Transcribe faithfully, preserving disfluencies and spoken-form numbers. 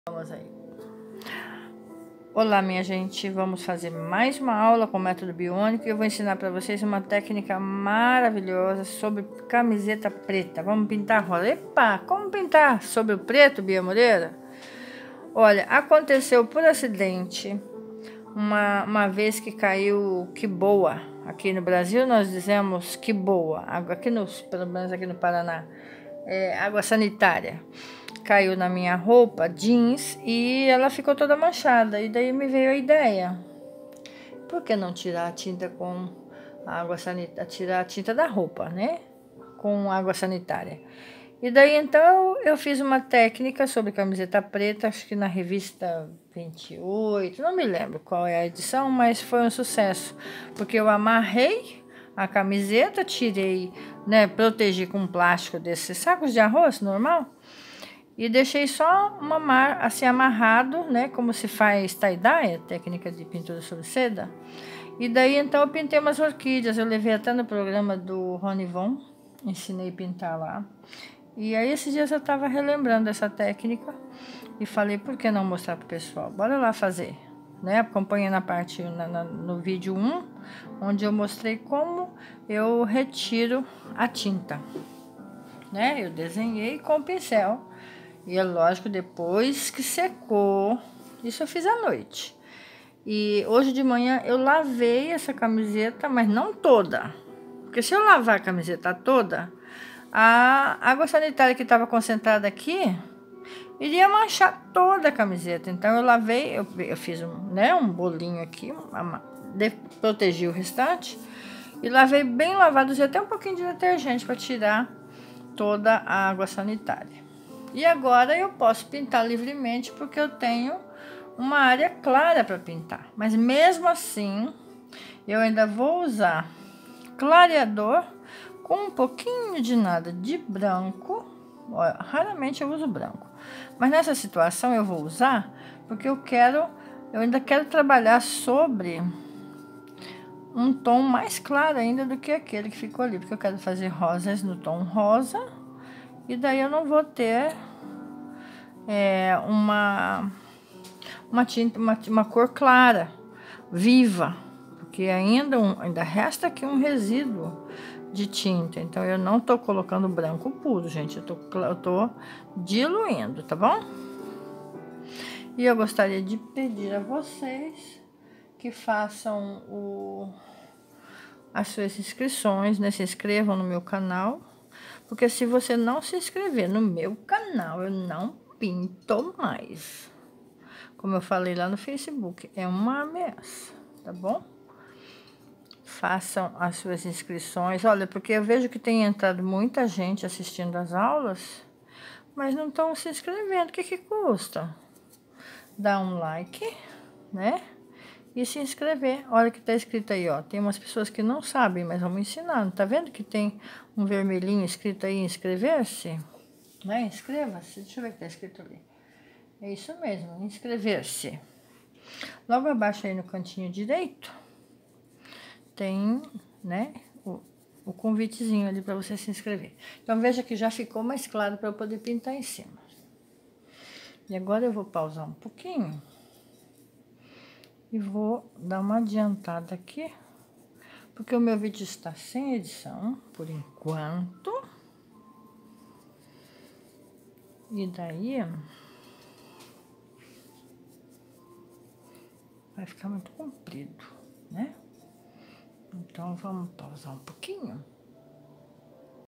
Vamos aí. Olá, minha gente, vamos fazer mais uma aula com o método biônico e eu vou ensinar para vocês uma técnica maravilhosa sobre camiseta preta. Vamos pintar rosa. Epa, como pintar sobre o preto, Bia Moreira? Olha, aconteceu por acidente uma, uma vez que caiu que boa. Aqui no Brasil nós dizemos que boa, aqui nos, pelo menos aqui no Paraná, é água sanitária. Caiu na minha roupa jeans e ela ficou toda manchada. E daí me veio a ideia: por que não tirar a tinta com água sanitária, tirar a tinta da roupa, né? Com água sanitária. E daí então eu fiz uma técnica sobre camiseta preta, acho que na revista vinte e oito, não me lembro qual é a edição, mas foi um sucesso, porque eu amarrei a camiseta, tirei, né, protegi com plástico desses sacos de arroz normal. E deixei só uma mar, assim amarrado, né? Como se faz tie-dye, técnica de pintura sobre seda. E daí então eu pintei umas orquídeas. Eu levei até no programa do Rony Von, ensinei a pintar lá. E aí esses dias eu tava relembrando essa técnica e falei, por que não mostrar pro pessoal? Bora lá fazer, né? Acompanha na parte, na, na, no vídeo um, onde eu mostrei como eu retiro a tinta, né? Eu desenhei com o pincel. E é lógico, depois que secou, isso eu fiz à noite. E hoje de manhã eu lavei essa camiseta, mas não toda. Porque se eu lavar a camiseta toda, a água sanitária que estava concentrada aqui iria manchar toda a camiseta. Então eu lavei, eu, eu fiz um, né, um bolinho aqui, uma, de, protegi o restante. E lavei bem lavado, usei até um pouquinho de detergente para tirar toda a água sanitária. E agora eu posso pintar livremente porque eu tenho uma área clara para pintar. Mas mesmo assim, eu ainda vou usar clareador com um pouquinho de nada de branco. Olha, raramente eu uso branco. Mas nessa situação eu vou usar porque eu quero, eu ainda quero trabalhar sobre um tom mais claro ainda do que aquele que ficou ali. Porque eu quero fazer rosas no tom rosa. E daí eu não vou ter é, uma, uma tinta, uma, uma cor clara, viva, porque ainda, um, ainda resta aqui um resíduo de tinta. Então eu não tô colocando branco puro, gente, eu tô, eu tô diluindo, tá bom? E eu gostaria de pedir a vocês que façam o, as suas inscrições, né? Se inscrevam no meu canal. Porque se você não se inscrever no meu canal, eu não pinto mais. Como eu falei lá no Facebook, é uma ameaça, tá bom? Façam as suas inscrições. Olha, porque eu vejo que tem entrado muita gente assistindo as aulas, mas não estão se inscrevendo. O que que custa? Dá um like, né? E se inscrever. Olha que tá escrito aí, ó. Tem umas pessoas que não sabem, mas vamos ensinar. Tá vendo que tem um vermelhinho escrito aí, inscrever-se? Né? Inscreva-se. Deixa eu ver o que tá escrito ali. É isso mesmo, inscrever-se. Logo abaixo aí no cantinho direito, tem, né, o, o convitezinho ali para você se inscrever. Então veja que já ficou mais claro para eu poder pintar em cima. E agora eu vou pausar um pouquinho. E vou dar uma adiantada aqui, porque o meu vídeo está sem edição, por enquanto. E daí vai ficar muito comprido, né? Então vamos pausar um pouquinho.